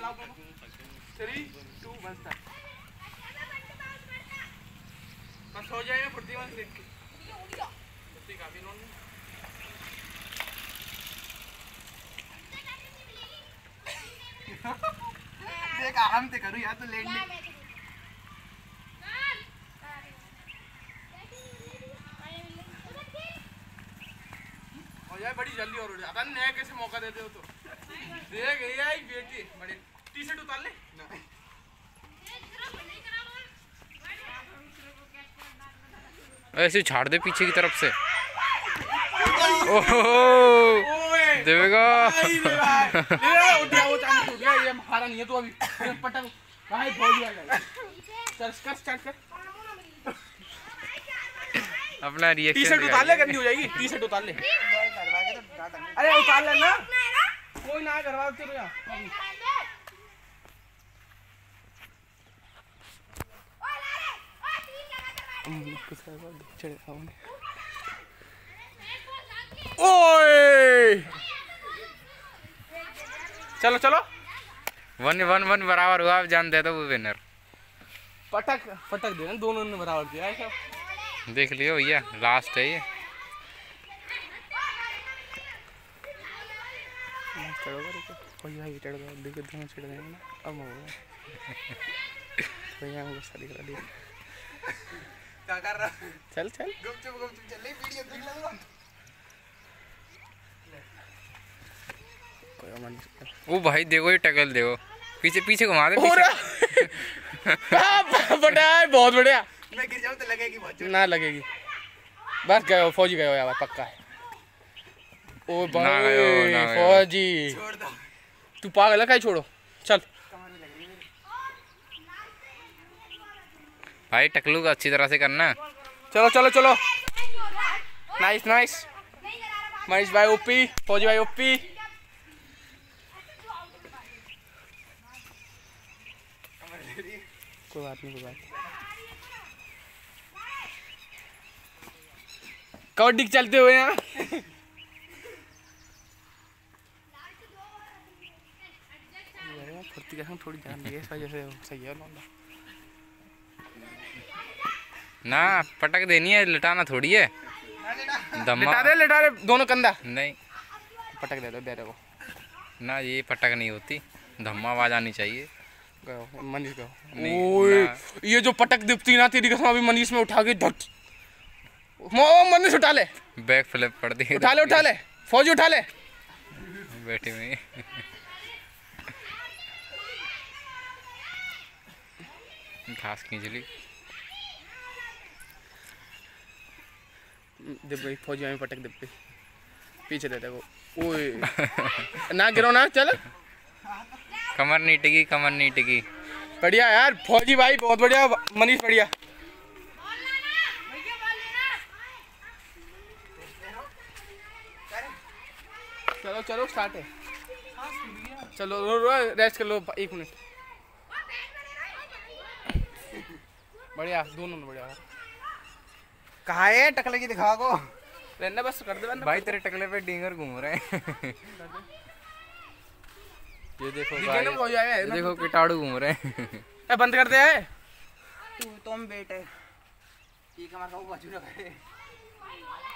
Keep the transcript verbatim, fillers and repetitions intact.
Three to one start. बस हो जाएगा फुर्ती में देख के। फुर्ती काफी नॉन देख आराम से करूँ यार तो लेट नहीं हो जाए बड़ी जल्दी और उड़ जाता है। नया कैसे मौका देते हो तो देख ये आई बेटी बड़ी टी शर्ट उतार ले ऐसे छाड़ दे पीछे की तरफ से। ओहो देवेगा ये हमारा नहीं है तो अभी पटक भाई बहुत चल कर स्टार्ट कर। अपना रिएक्शन टी शर्ट उतार ले गंदी हो जाएगी। टी शर्ट उतार ले अरे उतार ले ना कोई ना करवा तेरे यहाँ ओए चलो चलो वन वन वन बराबर हुआ। आप जान दे तो वो विनर। पटक पटक देना दोनों ने बराबर दिया है सब। देख लियो भैया लास्ट है ये। भैया ये चढ़ गया देखो दोनों चढ़ गए ना अब हो गया भैया हमको शादी करा दी क्या कर रहा चल चल गुपचुप गुपचुप चल ले वीडियो देख लूंगा कोई मन ओ भाई देखो ये टकल देखो पीछे पीछे घुमा दे पीछे। बढ़िया बहुत बढ़िया। मैं गिर जाऊं तो लगेगी बहुत ना लगेगी बस गए फौजी गए हो यार पक्का है। ओ भाई फौजी छोड़ दो तू पागल है कहीं छोड़ो चल भाई टकलू का अच्छी तरह से करना। चलो चलो चलो नाइस नाइस मनीष भाई ओपी फौजी भाई ओपी। कोई बात नहीं कोई बात कबड्डी चलते हुए यहाँ फुर्ती का थोड़ी जान दी है इस वजह से सही है ना पटक देनी है लिटाना थोड़ी है। लिटा दे लिटा दे दोनों कंधा नहीं पटक दे दो दे दे को ना ये पटक नहीं होती धम्मा आवाज आनी चाहिए। गयो मनीष गयो ओए ये जो पटक दिखती ना तेरी कसम अभी मनीष में उठा के धट मनीष उठा ले बैक फ्लिप पड़ दी उठा ले उठा ले फौजी उठा ले बैठे में घास खींच ली दिब्बे फौजी में पटक दिब्बे पीछे दे देखो ओए ना गिरो ना चल कमर नहीं टिकी कमर नहीं टिकी। बढ़िया यार फौजी भाई बहुत बढ़िया मनीष बढ़िया। चलो चलो स्टार्ट है चलो रो रो रेस्ट कर लो एक मिनट। बढ़िया दोनों बढ़िया कहाँ है टकले की दिखा को रहना बस कर दे भाई तेरे टकले पे डिंगर घूम रहे हैं। ये देखो भाई हो जाएगा ये देखो कीटाणु घूम रहे हैं। बंद कर दे है तू तुम बेटे ठीक हमारा बाजू ना करे